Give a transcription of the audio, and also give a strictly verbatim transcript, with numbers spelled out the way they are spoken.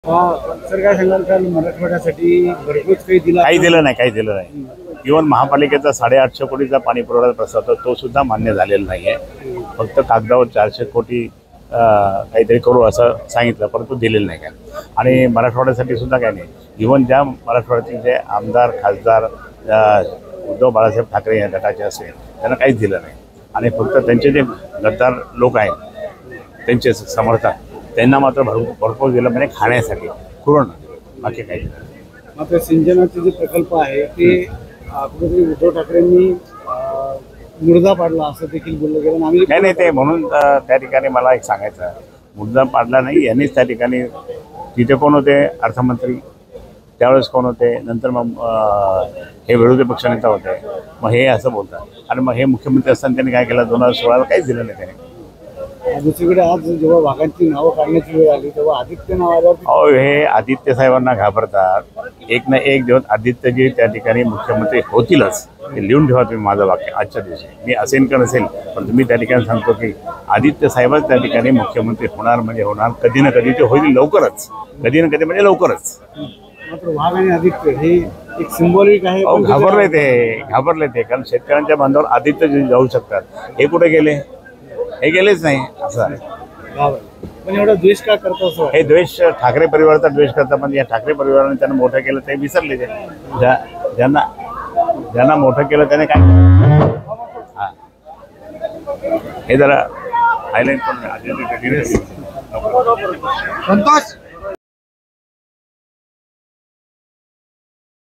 Sir काय सांगाल काल मराठवाड्यासाठी भरपूर काही दिला काही दिलं नाही काही दिलं नाही इव्हन महापालिकेचा साडेआठशे कोटीचा पाणी पुरवठा प्रस्ताव होता तो सुद्धा मान्य झालेला नाही आहे. फक्त कागदावर चारशे कोटी काहीतरी करू असं सांगितलं परंतु दिलेलं नाही काय. आणि मराठवाड्यासाठी सुद्धा काही नाही. इव्हन ज्या मराठवाड्यातील जे आमदार खासदार उद्धव बाळासाहेब ठाकरे या गटाचे असेल त्यांना काहीच दिलं नाही. आणि फक्त त्यांचे जे गद्दार लोक आहेत त्यांचे समर्थक त्यांना मात्र भरपूर भरपूर दिलं म्हणजे खाण्यासाठी कुरण बाकी काही दिलं. मात्र सिंचनाचे जे प्रकल्प आहे ते कुठेतरी उद्धव ठाकरेंनी मुर्दा पाडला असं देखील बोललं गेलं. आम्ही नाही नाही ते म्हणून त्या ठिकाणी मला एक सांगायचं मुद्दा पाडला नाही. यांनीच त्या ठिकाणी तिथे कोण होते अर्थमंत्री त्यावेळेस कोण होते नंतर मग हे विरोधी पक्षनेता होते मग हे असं बोलतात. आणि मग हे मुख्यमंत्री असताना त्यांनी काय केलं दोन हजार सोळाला काहीच दिलं नाही त्याने. दुसरीकडे आज जेव्हा वाघांची नावं काढण्याची वेळ आली तेव्हा आदित्य नावाला अहो हे आदित्य साहेबांना घाबरतात. एक ना एक दिवस आदित्यजी त्या ठिकाणी मुख्यमंत्री होतीलच. हे लिहून ठेवा तुम्ही माझं वाक्य आजच्या दिवशी. मी असेल का नसेल पण तुम्ही त्या ठिकाणी सांगतो की आदित्य साहेबच त्या ठिकाणी मुख्यमंत्री होणार म्हणजे होणार. कधी ना कधी ते होईल लवकरच. कधी ना कधी म्हणजे लवकरच. मात्र वाघ आणि आदित्य हे एक सिंबॉलिक आहे. घाबरले ते घाबरले ते कारण शेतकऱ्यांच्या बांधावर आदित्य जाऊ शकतात. हे कुठे गेले हे गेलेच नाही असं आहे. पण एवढा द्वेष का करतो हे द्वेष ठाकरे परिवाराचा द्वेष करतात. पण या ठाकरे परिवाराने त्यांना मोठं केलं ते विसरले. ते ज्या ज्यांना ज्यांना मोठं केलं त्याने काय हां हे जरा हायलाईट पण संतोष